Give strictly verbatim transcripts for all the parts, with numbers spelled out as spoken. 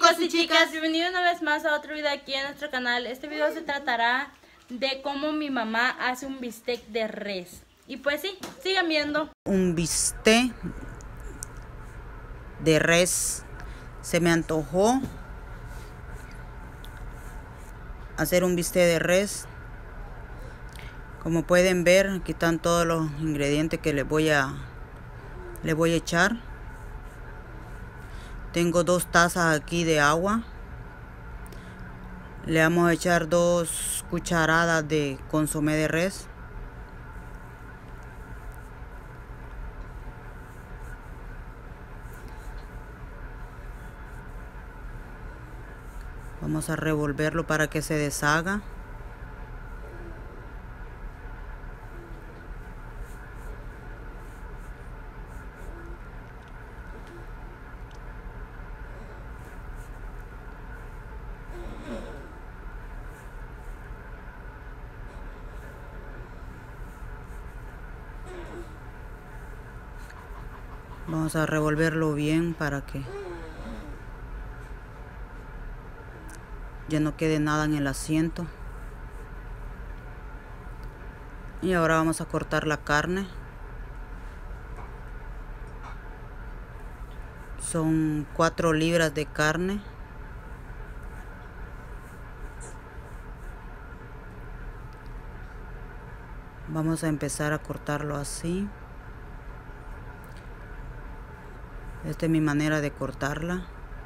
chicos y chicas, bienvenidos una vez más a otro video aquí en nuestro canal. Este video se tratará de cómo mi mamá hace un bistec de res. Y pues sí, sigan viendo. Un bistec de res. Se me antojó hacer un bistec de res. Como pueden ver, aquí están todos los ingredientes que les voy a le voy a echar. Tengo dos tazas aquí de agua. Le vamos a echar dos cucharadas de consomé de res. Vamos a revolverlo para que se deshaga. Vamos a revolverlo bien para que ya no quede nada en el asiento. Y ahora vamos a cortar la carne. Son cuatro libras de carne. Vamos a empezar a cortarlo así. Esta es mi manera de cortarla.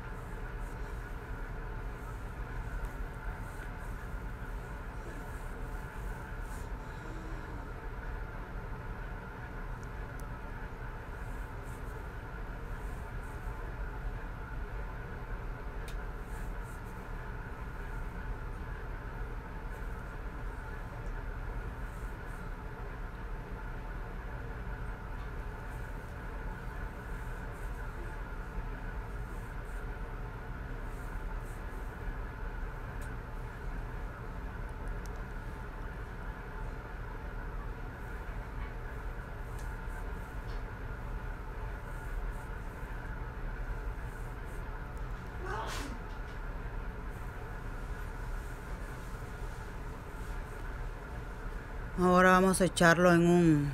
Ahora vamos a echarlo en un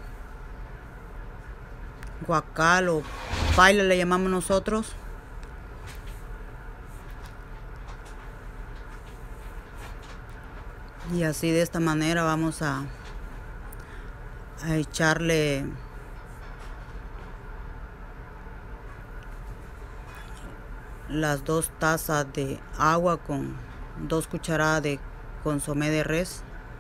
guacal o paila le llamamos nosotros. Y así de esta manera vamos a, a echarle las dos tazas de agua con dos cucharadas de consomé de res.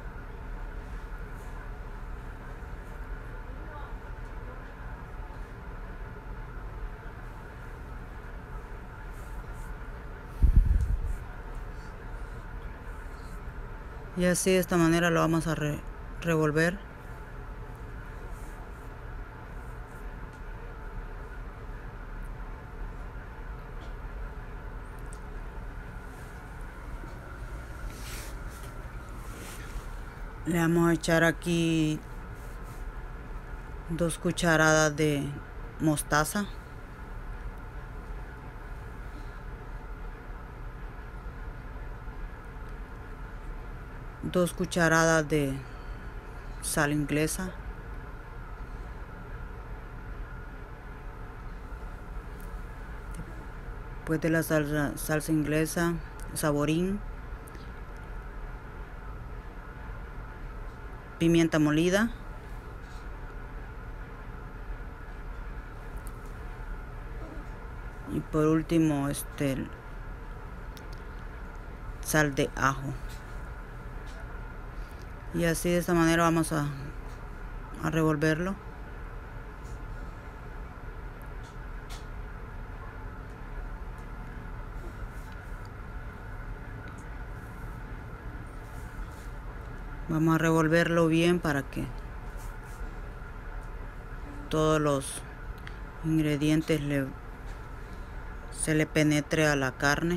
Y así de esta manera lo vamos a re revolver. Le vamos a echar aquí dos cucharadas de mostaza. Dos cucharadas de sal inglesa. Después de la salsa, salsa inglesa, saborín, pimienta molida, y por último este sal de ajo. Y así de esta manera vamos a, a revolverlo. Vamos a revolverlo bien para que todos los ingredientes le, se le penetre a la carne.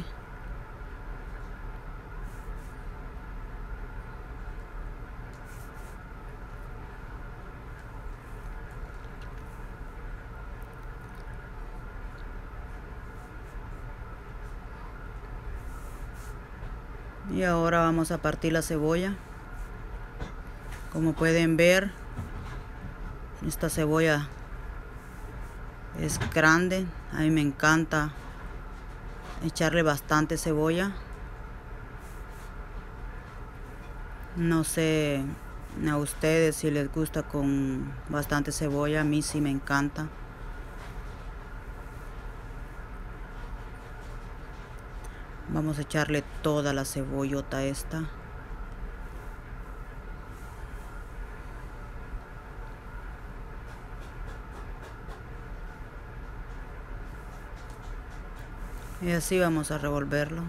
Y ahora vamos a partir la cebolla. Como pueden ver, esta cebolla es grande. A mí me encanta echarle bastante cebolla. No sé a ustedes si les gusta con bastante cebolla. A mí sí me encanta. Vamos a echarle toda la cebollota esta. Y así vamos a revolverlo.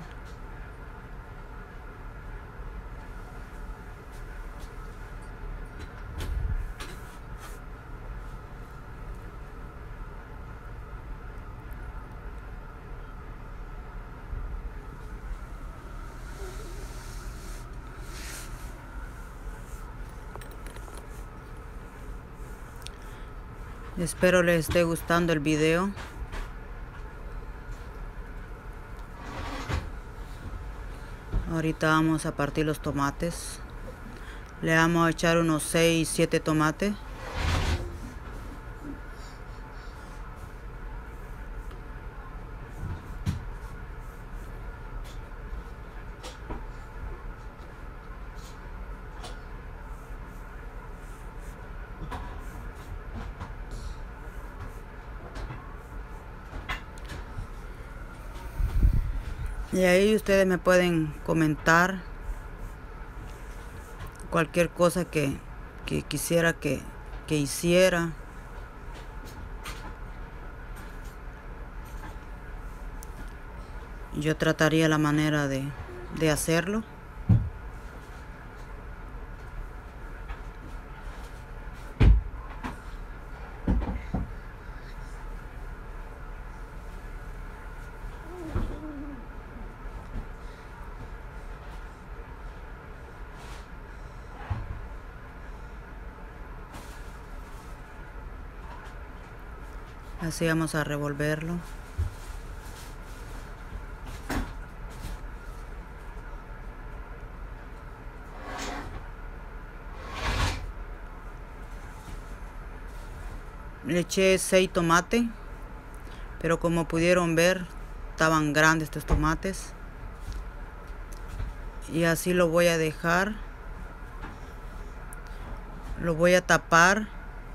Espero les esté gustando el video. Ahorita vamos a partir los tomates. Le vamos a echar unos seis, siete tomates. Y ahí ustedes me pueden comentar cualquier cosa que, que quisiera que, que hiciera. Yo trataría la manera de, de hacerlo. Así vamos a revolverlo. Le eché seis tomates, pero como pudieron ver, estaban grandes estos tomates. Y así lo voy a dejar. Lo voy a tapar.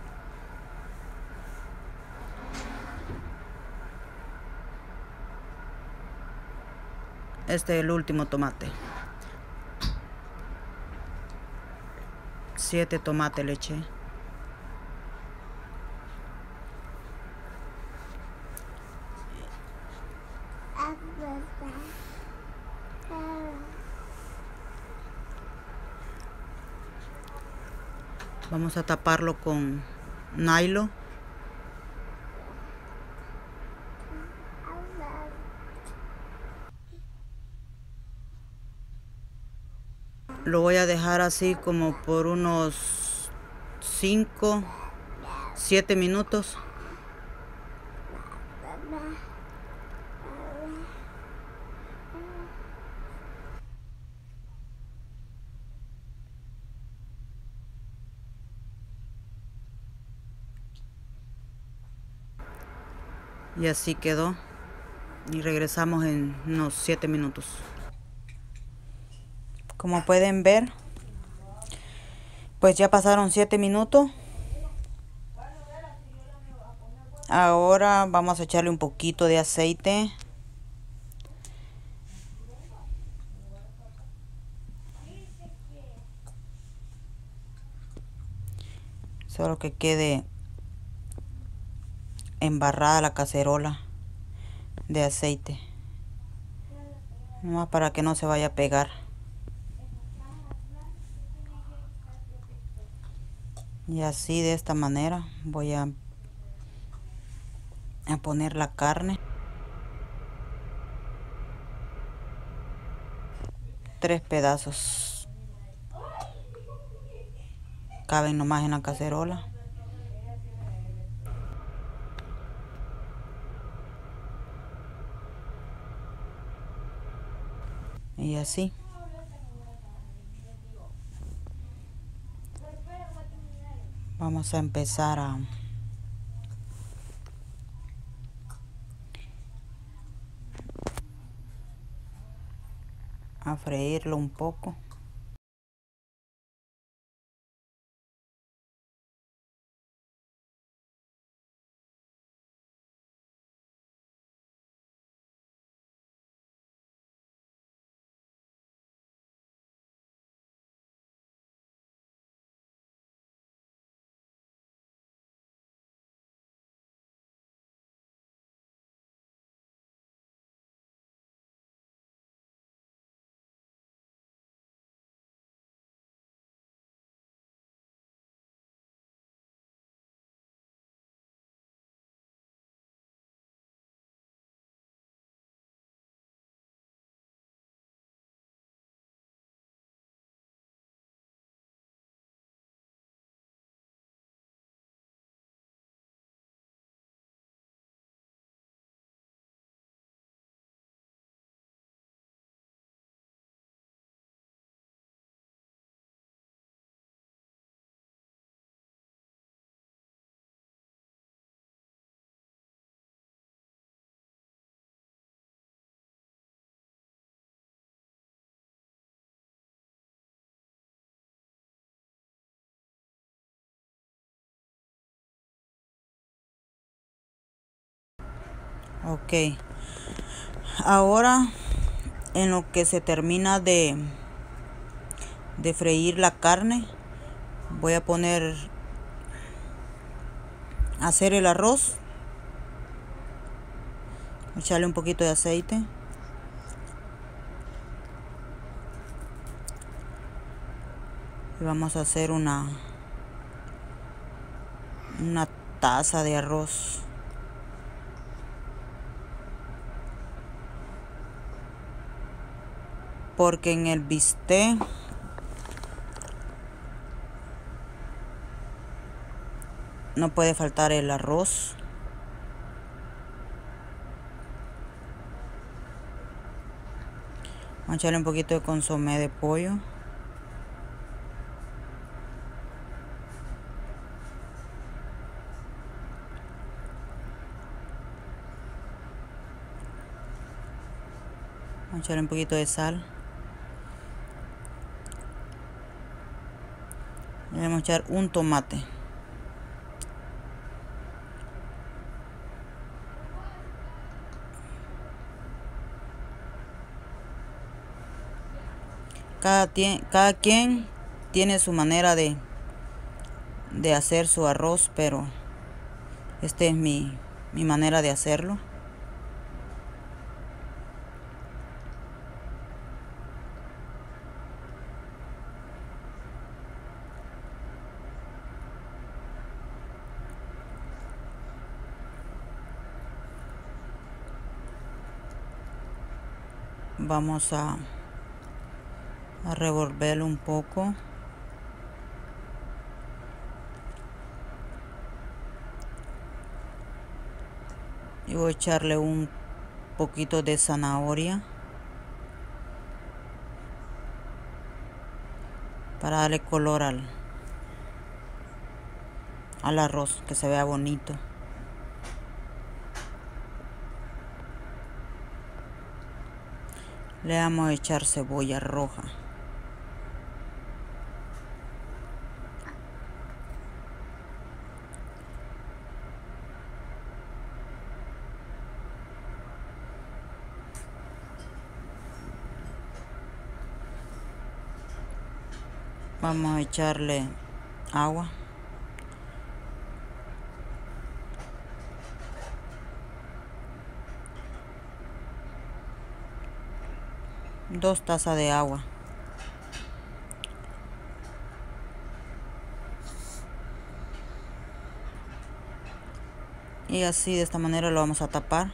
Este es el último tomate. Siete tomates le eché. Vamos a taparlo con nylon. Lo voy a dejar así como por unos cinco, siete minutos. Y así quedó. Y regresamos en unos siete minutos. Como pueden ver, pues ya pasaron siete minutos. Ahora vamos a echarle un poquito de aceite. Solo que quede embarrada la cacerola de aceite. Nomás para que no se vaya a pegar. Y así de esta manera voy a, a poner la carne. Tres pedazos. Caben nomás en la cacerola. Y así. Vamos a empezar a a freírlo un poco. Ok, ahora en lo que se termina de de freír la carne, voy a poner a hacer el arroz, echarle un poquito de aceite, y vamos a hacer una una taza de arroz. Porque en el bistec no puede faltar el arroz. Vamos a echarle un poquito de consomé de pollo. Vamos a echarle un poquito de sal. Le vamos a echar un tomate. Cada, cada quien tiene su manera de, de hacer su arroz, pero esta es mi, mi manera de hacerlo. Vamos a, a revolverlo un poco. Y voy a echarle un poquito de zanahoria para darle color al, al arroz, que se vea bonito. Le vamos a echar cebolla roja. Vamos a echarle agua. Dos tazas de agua. Y así, de esta manera, lo vamos a tapar.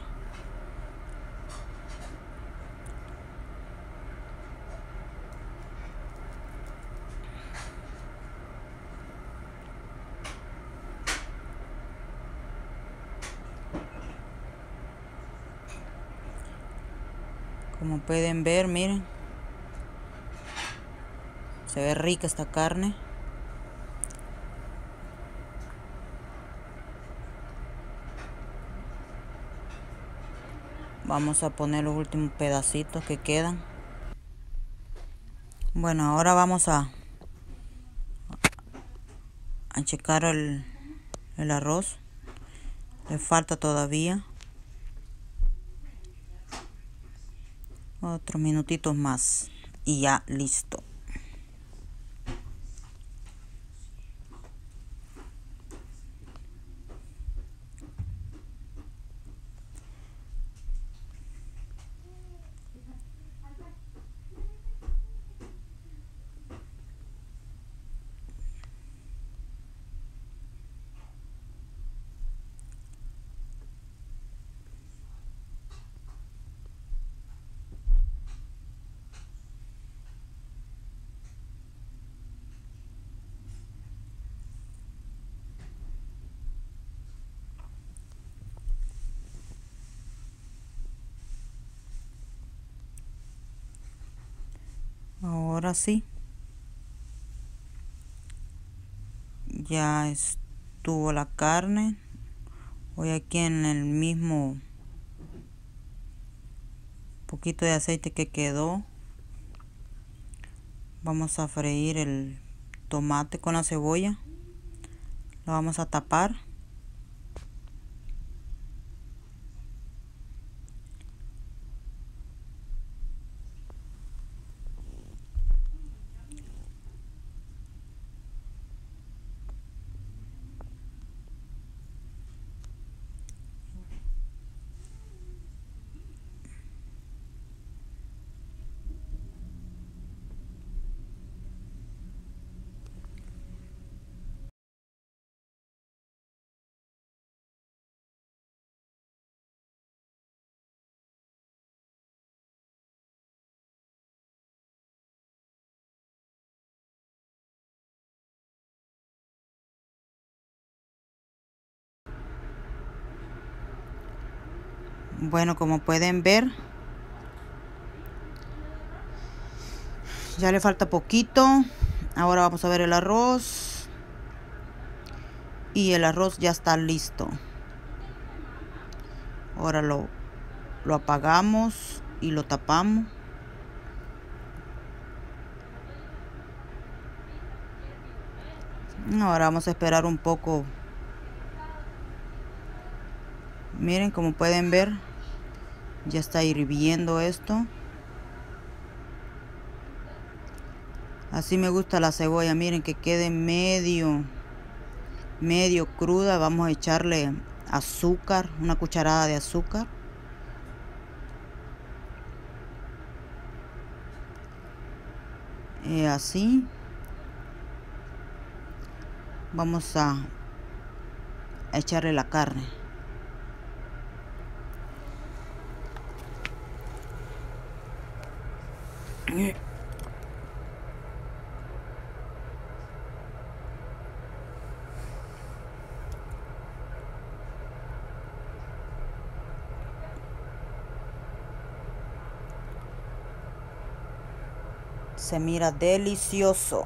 Como pueden ver, miren, se ve rica esta carne. Vamos a poner los últimos pedacitos que quedan. Bueno, ahora vamos a, a checar el, el arroz. Le falta todavía otros minutitos más y ya listo. Ahora sí, ya estuvo la carne. Voy aquí en el mismo poquito de aceite que quedó. Vamos a freír el tomate con la cebolla. Lo vamos a tapar. Bueno, como pueden ver, ya le falta poquito. Ahora vamos a ver el arroz. Y el arroz ya está listo. Ahora lo, lo apagamos y lo tapamos. Ahora vamos a esperar un poco. Miren, como pueden ver, ya está hirviendo esto. Así me gusta la cebolla. Miren, que quede medio medio cruda. Vamos a echarle azúcar, una cucharada de azúcar. Y así vamos a echarle la carne. Se mira delicioso.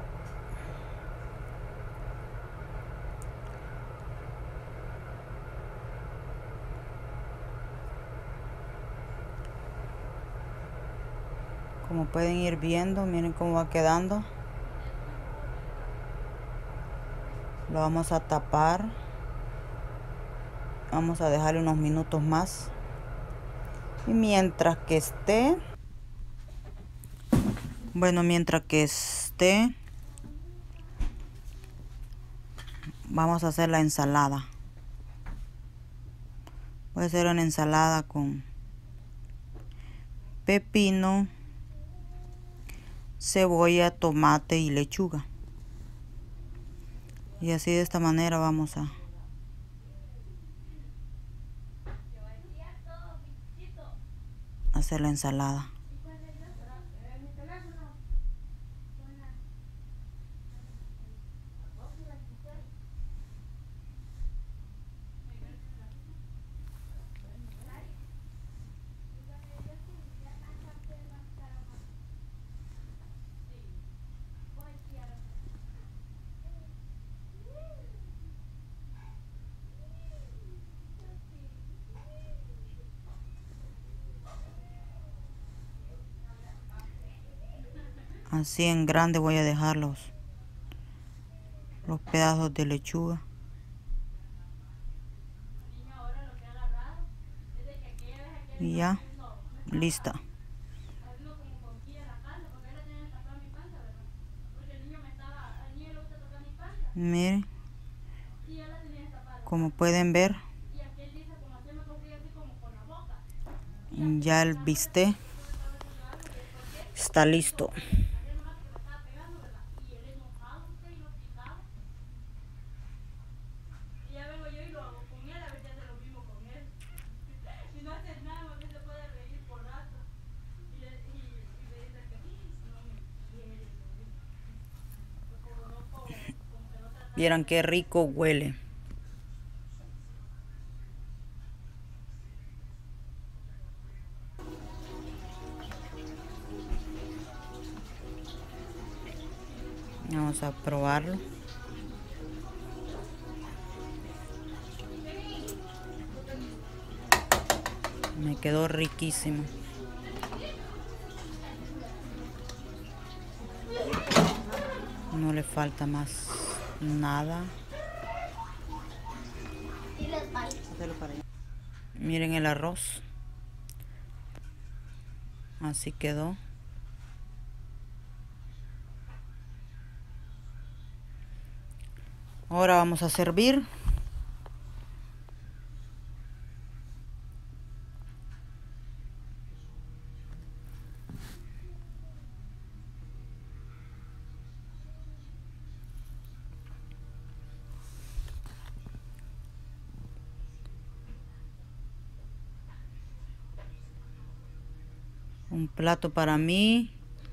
Como pueden ir viendo, miren cómo va quedando. Lo vamos a tapar. Vamos a dejarle unos minutos más. Y mientras que esté, bueno, mientras que esté, vamos a hacer la ensalada. Voy a hacer una ensalada con pepino, cebolla, tomate y lechuga. Y así de esta manera vamos a hacer la ensalada. Así en grande voy a dejar los, los pedazos de lechuga. Y ya, lista. Miren, como pueden ver, ya el bistec está listo. Vieran qué rico huele. Vamos a probarlo. Me quedó riquísimo. No le falta más nada. Miren el arroz. Así quedó. Ahora vamos a servir. Un plato para mí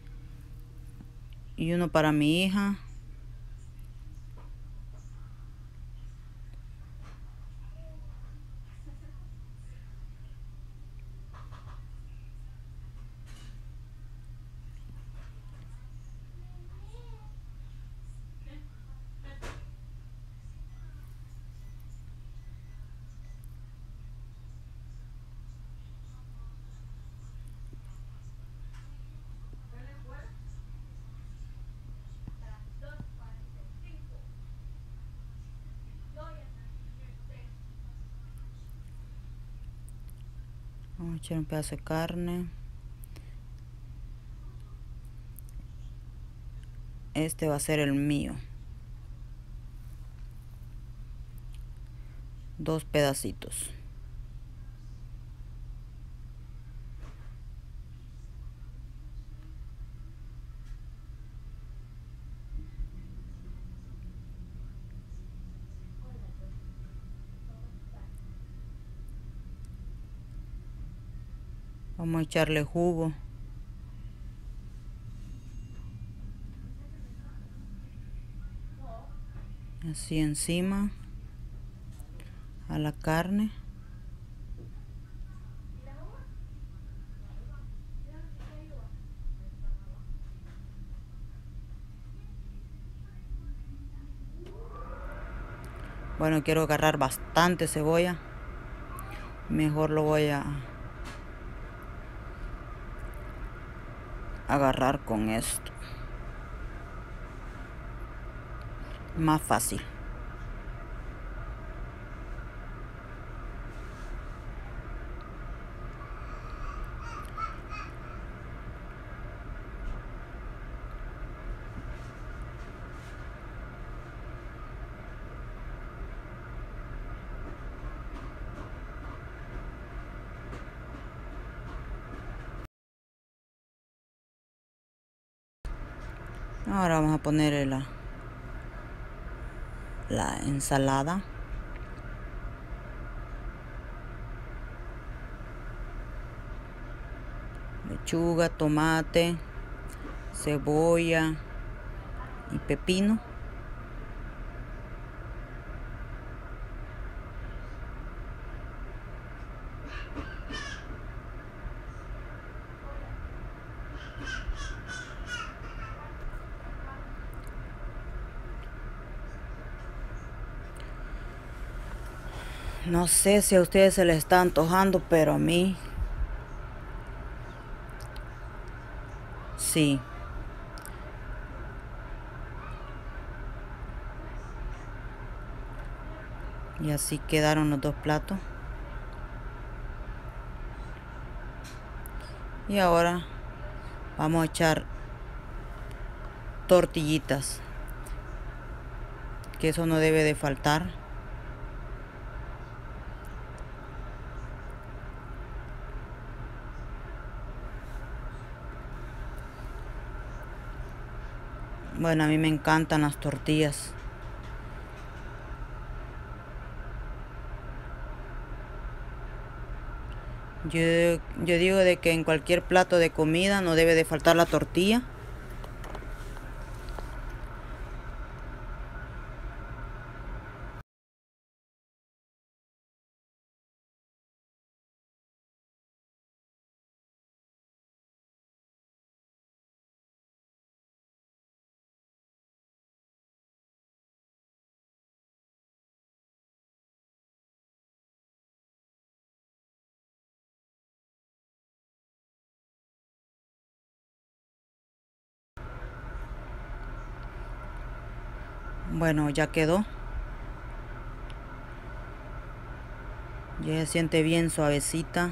y uno para mi hija. Vamos a echar un pedazo de carne. Este va a ser el mío. Dos pedacitos. Vamos a echarle jugo. Así encima a la carne. Bueno, quiero agarrar bastante cebolla. Mejor lo voy a agarrar con esto. Más fácil. Ahora vamos a poner la, la ensalada. Lechuga, tomate, cebolla y pepino. No sé si a ustedes se les está antojando, pero a mí sí. Y así quedaron los dos platos. Y ahora vamos a echar tortillitas, que eso no debe de faltar. Bueno, a mí me encantan las tortillas. Yo, yo digo de que en cualquier plato de comida no debe de faltar la tortilla. Bueno, ya quedó. Ya se siente bien suavecita.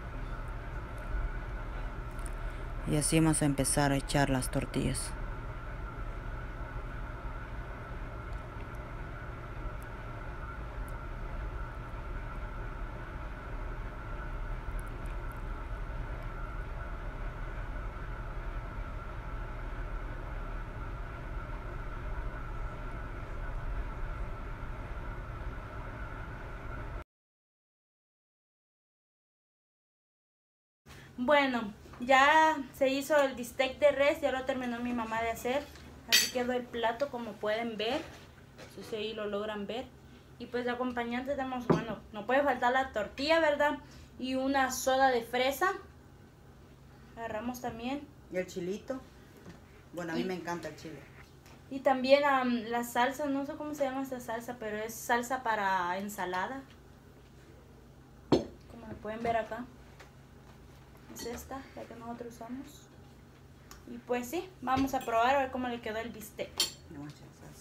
Y así vamos a empezar a echar las tortillas. Bueno, ya se hizo el bistec de res, ya lo terminó mi mamá de hacer. Así quedó el plato, como pueden ver. No sé si ahí lo logran ver. Y pues de acompañante tenemos, bueno, no puede faltar la tortilla, ¿verdad? Y una soda de fresa. Agarramos también. Y el chilito. Bueno, a mí y, me encanta el chile. Y también um, la salsa, no sé cómo se llama esta salsa, pero es salsa para ensalada. Como lo pueden ver acá. Es esta, la que nosotros usamos. Y pues sí, vamos a probar a ver cómo le quedó el bistec. No, salsa.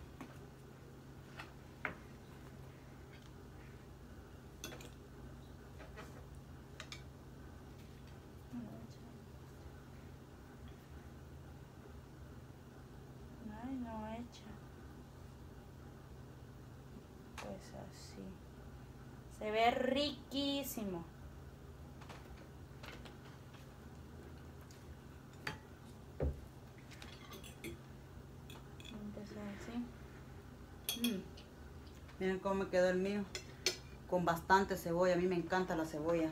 Ay, no echa. Pues así. Se ve riquísimo. Mm. Miren cómo me quedó el mío, con bastante cebolla. A mí me encanta la cebolla.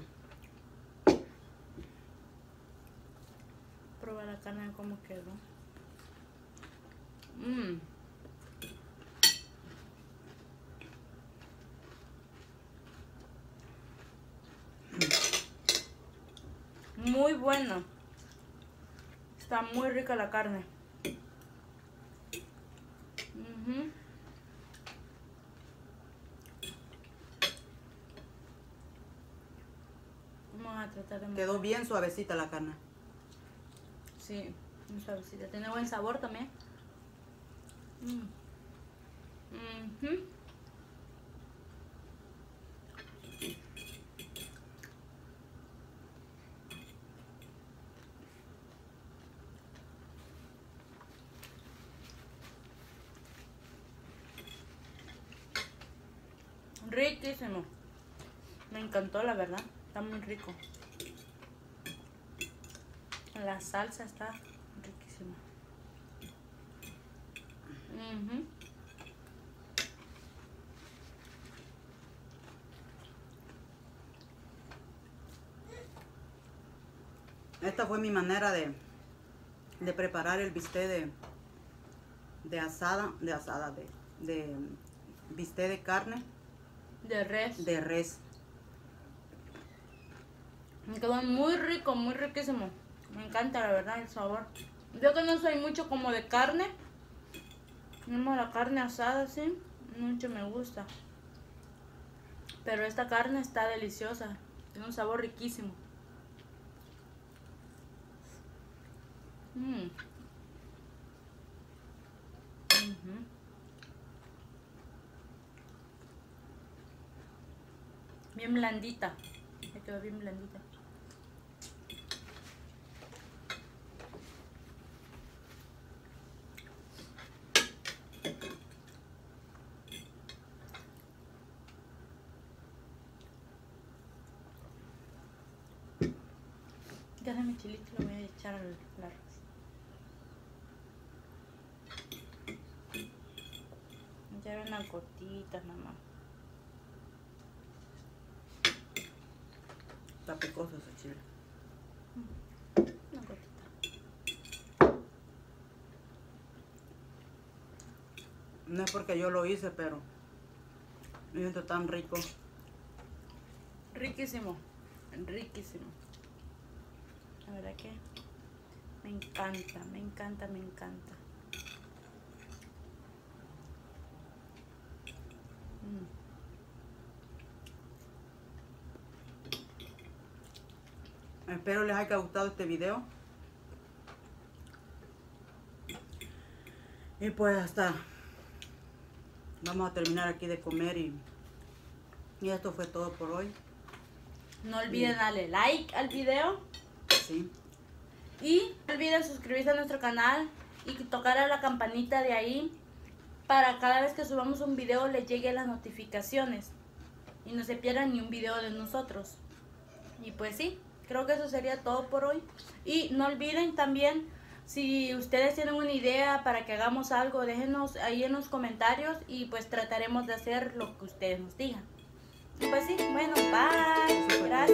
Probar la carne cómo quedó. Mm. Muy bueno. Está muy rica la carne. Uh-huh. Vamos a tratar de... Quedó bien suavecita la carne. Sí, muy suavecita. Tiene buen sabor también. Mm. Uh-huh. Riquísimo. Me encantó, la verdad. Está muy rico. La salsa está riquísima. Uh-huh. Esta fue mi manera de, de preparar el bistec de, de asada, de asada, de, de bistec de carne. De res. De res. Me quedó muy rico, muy riquísimo. Me encanta, la verdad, el sabor. Yo que no soy mucho como de carne. No, la carne asada, sí. Mucho me gusta. Pero esta carne está deliciosa. Tiene un sabor riquísimo. Mm. Uh-huh. Bien blandita. Me quedó bien blandita. Ya de mi chilito lo voy a echar al arroz. Ya eran unas gotitas, mamá. Está picoso ese chile. Una gotita. No es porque yo lo hice, pero me siento tan rico. Riquísimo, riquísimo. La verdad que me encanta, me encanta, me encanta. Mm. Espero les haya gustado este video. Y pues hasta vamos a terminar aquí de comer y, y esto fue todo por hoy. No olviden darle like al video. Sí. Y no olviden suscribirse a nuestro canal y tocar a la campanita de ahí para cada vez que subamos un video les llegue las notificaciones y no se pierdan ni un video de nosotros. Y pues sí, creo que eso sería todo por hoy. Y no olviden también, si ustedes tienen una idea para que hagamos algo, déjenos ahí en los comentarios y pues trataremos de hacer lo que ustedes nos digan. Y pues sí, bueno, bye. Gracias.